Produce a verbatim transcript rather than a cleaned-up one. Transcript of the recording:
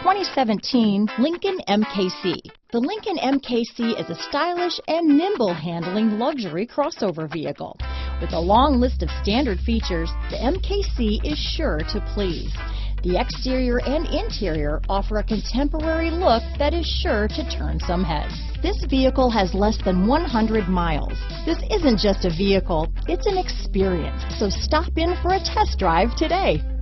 twenty seventeen Lincoln M K C. The Lincoln M K C is a stylish and nimble handling luxury crossover vehicle. With a long list of standard features, the M K C is sure to please. The exterior and interior offer a contemporary look that is sure to turn some heads. This vehicle has less than one hundred miles. This isn't just a vehicle, it's an experience. So stop in for a test drive today.